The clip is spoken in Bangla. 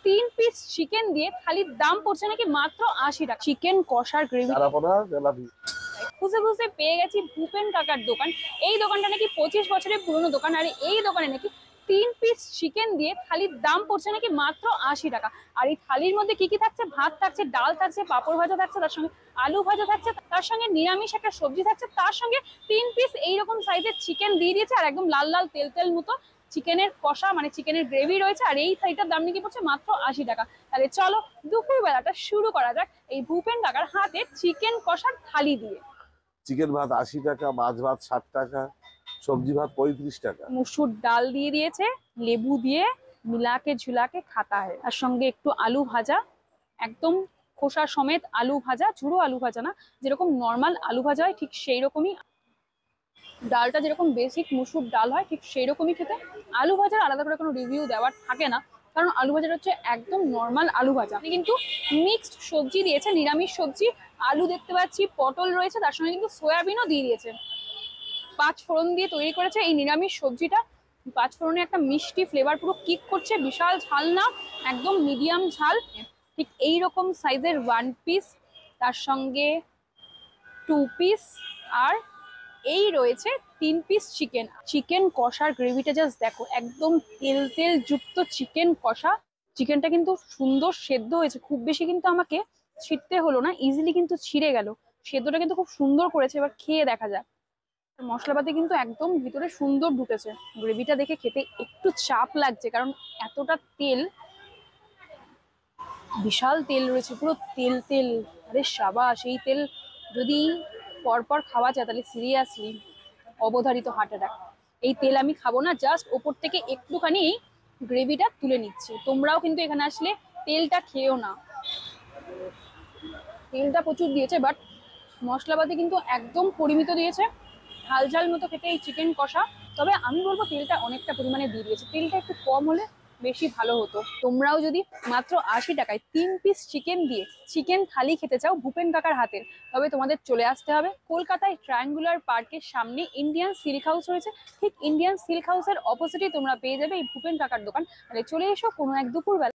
3 পিস চিকেন দিয়ে থালির দাম পড়ছে নাকি মাত্র 80 টাকা। চিকেন কষার গ্রেভি খুঁজে খুঁজে পেয়ে গেছি ভূপেন কাকার দোকান। এই দোকানটা নাকি 25 বছরের পুরনো দোকান, আর এই দোকানে নাকি 3 পিস চিকেন দিয়ে থালির দাম পড়ছে নাকি মাত্র 80 টাকা। আর এই থালির মধ্যে কি কি থাকছে? ভাত থাকছে, ডাল থাকছে, পাঁপড় ভাজা থাকছে, তার সঙ্গে আলু ভাজা থাকছে, তার সঙ্গে নিরামিষ একটা সবজি থাকছে, তার সঙ্গে 3 পিস এইরকম সাইজের চিকেন দিয়ে দিয়েছে, আর একদম লাল লাল তেল তেল মতো চিকেনের কষা মানে চিকেনের গ্রেভি রয়েছে। আর এই থালিটার দাম নাকি পড়ছে মাত্র 80 টাকা। তাহলে চলো দুপুর বেলাটা শুরু করা যাক এই ভূপেন কাকার হাতে চিকেন কষার থালি দিয়ে। চিকেন ভাত 80 টাকা, মাছ ভাত 60 টাকা, সবজি ভাত 35 টাকা। মুসুর ডাল দিয়ে দিয়েছে, লেবু দিয়ে মিলাকে ঝুলাকে খাতা হয়। তার সঙ্গে একটু আলু ভাজা, একদম খোসা সমেত আলু ভাজা, ঝুড়ো আলু ভাজা না, যেরকম নর্মাল আলু ভাজা হয় ঠিক সেই রকমই। ডালটা যেরকম বেসিক মুসুর ডাল হয় ঠিক সেই রকমই খেতে। আলু ভাজার আলাদা করে কোনো রিভিউ দেওয়ার থাকে না, কারণ আলু ভাজাটা হচ্ছে একদম নর্মাল আলু ভাজা। কিন্তু মিক্সড সবজি দিয়েছে, নিরামিষ সবজি, আলু দেখতে পাচ্ছি, পটল রয়েছে, তার সঙ্গে কিন্তু সয়াবিনও দিয়ে দিয়েছে। 5 ফোড়ন দিয়ে তৈরি করেছে এই নিরামিষ সবজিটা। 5 ফোড়নে একটা মিষ্টি ফ্লেভার পুরো কিক করছে। বিশাল ঝাল না, একদম মিডিয়াম ঝাল। ঠিক এইরকম সাইজের 1 পিস, তার সঙ্গে 2 পিস, আর এই রয়েছে 3 পিস চিকেন। চিকেন কষার গ্রেভিটা জাস্ট দেখো, একদম তেল তেল যুক্ত চিকেন কষা। চিকেনটা কিন্তু সুন্দর সেদ্ধ হয়েছে, খুব বেশি কিন্তু আমাকে ছিঁড়তে হলো না, ইজিলি কিন্তু ছিঁড়ে গেল। সেদ্ধটা কিন্তু খুব সুন্দর করেছে। এবার খেয়ে দেখা যাক। মশলাপাতি কিন্তু একদম ভিতরে সুন্দর ঢুকেছে। গ্রেভিটা দেখে খেতে একটু চাপ লাগছে, কারণ এতটা তেল, বিশাল তেল রয়েছে, পুরো তেল তেল। আরে সাবাস, এই তেল যদি পরপর খাওয়া যায় তাহলে সিরিয়াসলি অবধারিত হার্ট অ্যাটাক। এই তেল আমি খাবো না, জাস্ট ওপর থেকে একটুখানি গ্রেভিটা তুলে নিচ্ছি। তোমরাও কিন্তু এখানে আসলে তেলটা খেয়েও না। তেলটা প্রচুর দিয়েছে, বাট মশলাপাতি কিন্তু একদম পরিমিত দিয়েছে। ঝাল ঝাল মতো খেতে এই চিকেন কষা। তবে আমি বলবো তেলটা অনেকটা পরিমাণে দিয়ে দিয়েছে, তেলটা একটু কম হলে বেশি ভালো হতো। তোমরাও যদি মাত্র 80 টাকায় 3 পিস চিকেন দিয়ে চিকেন থালি খেতে চাও ভূপেন কাকার হাতের, তবে তোমাদের চলে আসতে হবে কলকাতায় ট্রায়াঙ্গুলার পার্কের সামনে ইন্ডিয়ান সিল্ক হাউস রয়েছে। ঠিক ইন্ডিয়ান সিল্ক হাউসের অপোজিটে তোমরা পেয়ে যাবে এই ভূপেন কাকার দোকান। তাহলে চলে এসো কোনো এক দুপুর বেলা।